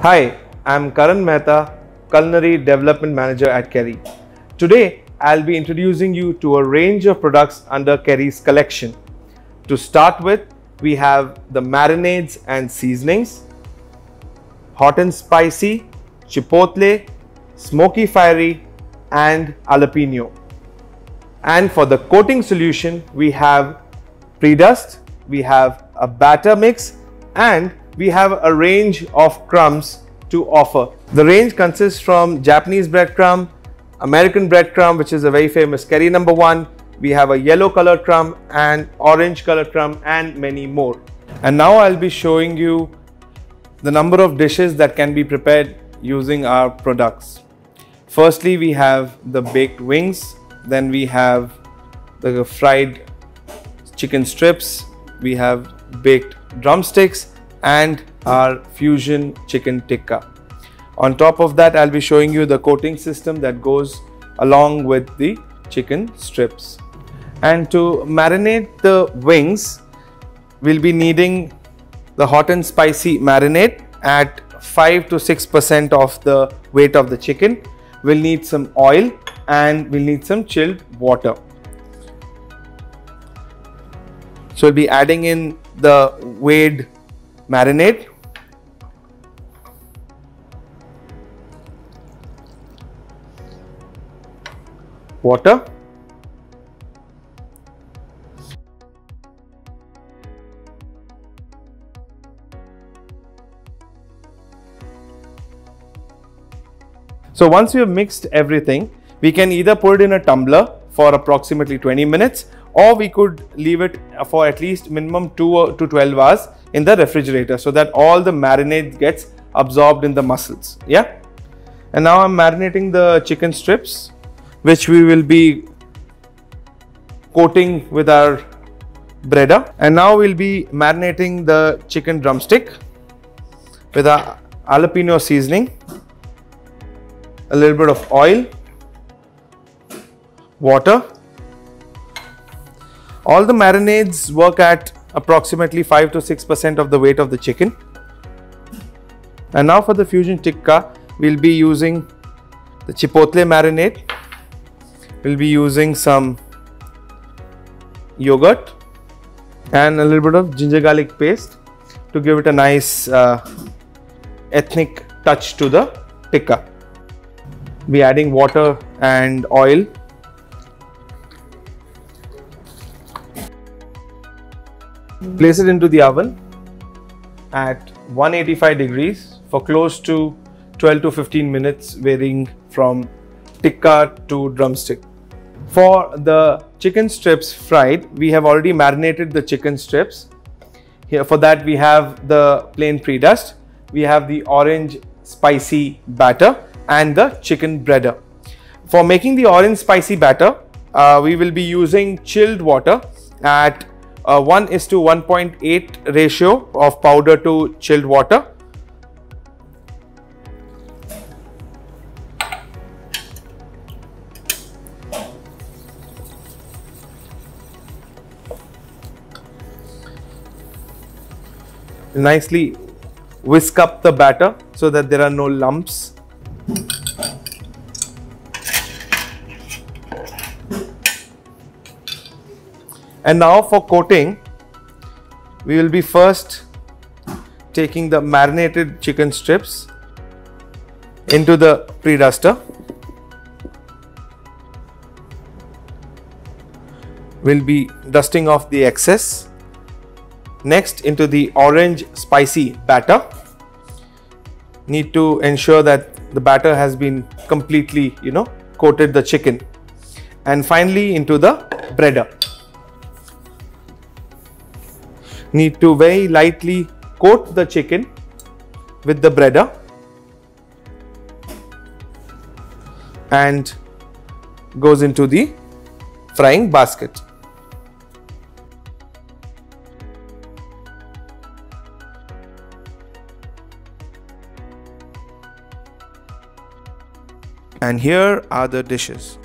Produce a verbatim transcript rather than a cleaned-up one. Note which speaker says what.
Speaker 1: Hi, I'm Karan Mehta, Culinary Development Manager at Kerry. Today, I'll be introducing you to a range of products under Kerry's collection. To start with, we have the marinades and seasonings, hot and spicy, chipotle, smoky fiery, and jalapeno. And for the coating solution, we have pre-dust, we have a batter mix, and we have a range of crumbs to offer. The range consists from Japanese breadcrumb, American breadcrumb, which is a very famous Kerry number one. We have a yellow color crumb and orange color crumb and many more. And now I'll be showing you the number of dishes that can be prepared using our products. Firstly, we have the baked wings, then we have the fried chicken strips, we have baked drumsticks, and our fusion chicken tikka. On top of that, I'll be showing you the coating system that goes along with the chicken strips. And to marinate the wings, we'll be needing the hot and spicy marinade at five to six percent of the weight of the chicken. We'll need some oil and we'll need some chilled water. So we'll be adding in the weighed marinade, water, so once we have mixed everything, we can either put it in a tumbler for approximately twenty minutes, or we could leave it for at least minimum two to twelve hours in the refrigerator so that all the marinade gets absorbed in the mussels. Yeah. And now I'm marinating the chicken strips, which we will be coating with our breader. And now we'll be marinating the chicken drumstick with our jalapeno seasoning, a little bit of oil, water. All the marinades work at approximately five to six percent of the weight of the chicken. And now for the fusion tikka, we'll be using the chipotle marinade. We'll be using some yogurt and a little bit of ginger garlic paste to give it a nice uh, ethnic touch to the tikka. We'll be adding water and oil. Place it into the oven at one eighty-five degrees for close to twelve to fifteen minutes, varying from tikka to drumstick. For the chicken strips fried, we have already marinated the chicken strips. Here for that we have the plain pre-dust, we have the orange spicy batter and the chicken breader. For making the orange spicy batter, uh, we will be using chilled water at Uh, one is to one point eight ratio of powder to chilled water. Nicely whisk up the batter so that there are no lumps. And now for coating, we will be first taking the marinated chicken strips into the pre-duster. We'll be dusting off the excess. Next, into the orange spicy batter. Need to ensure that the batter has been completely, you know, coated the chicken. And finally into the breader. Need to very lightly coat the chicken with the breader and goes into the frying basket. And here are the dishes.